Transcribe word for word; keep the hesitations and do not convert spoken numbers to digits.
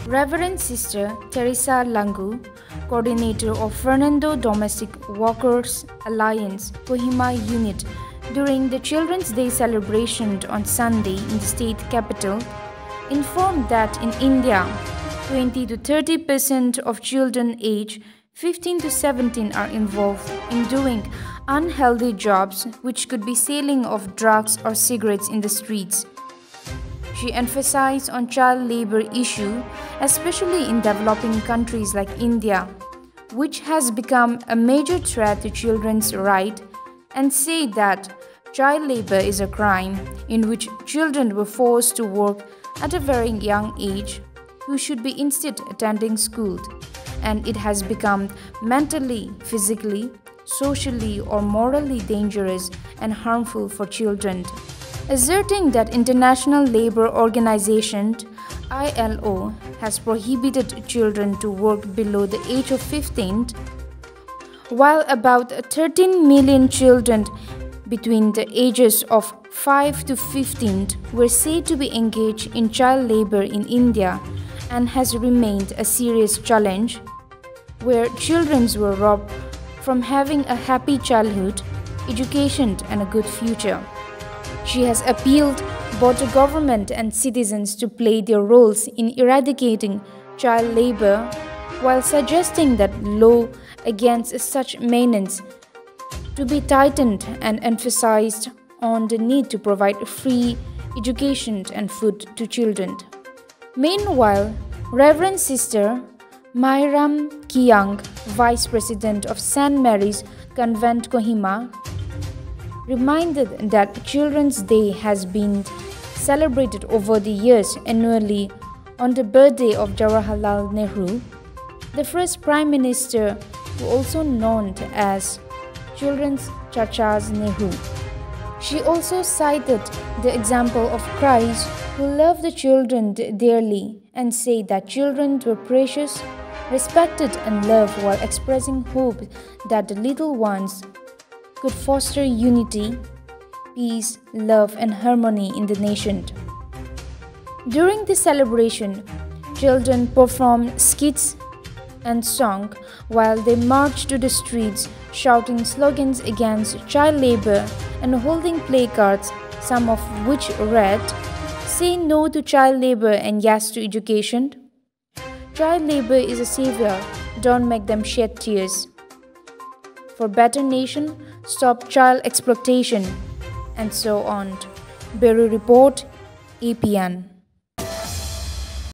Reverend Sister Teresa Langu, coordinator of Fernando Domestic Workers Alliance Kohima Unit, during the Children's Day celebration on Sunday in the state capital, informed that in India, twenty to thirty percent of children aged fifteen to seventeen are involved in doing unhealthy jobs, which could be selling of drugs or cigarettes in the streets. She emphasized on child labor issue, especially in developing countries like India, which has become a major threat to children's rights, and said that child labor is a crime in which children were forced to work at a very young age who should be instead attending school, and it has become mentally, physically, socially or morally dangerous and harmful for children. Asserting that International Labour Organization I L O has prohibited children to work below the age of fifteen, while about thirteen million children between the ages of five to fifteen were said to be engaged in child labour in India, and has remained a serious challenge, where children were robbed from having a happy childhood, education and a good future. She has appealed both to government and citizens to play their roles in eradicating child labor, while suggesting that law against such menace to be tightened and emphasized on the need to provide free education and food to children. Meanwhile, Reverend Sister Mairam Kiang, Vice President of Saint Mary's Convent Kohima, reminded that Children's Day has been celebrated over the years annually on the birthday of Jawaharlal Nehru, the first Prime Minister, who also known as Children's Chachas Nehru. She also cited the example of Christ, who loved the children dearly, and said that children were precious, respected and loved, while expressing hope that the little ones could foster unity, peace, love and harmony in the nation. During the celebration, children performed skits and song while they marched to the streets, shouting slogans against child labor and holding placards, some of which read, "Say no to child labor and yes to education. Child labor is a savior, don't make them shed tears. For better nation, stop child exploitation," and so on. Bureau Report, A P N.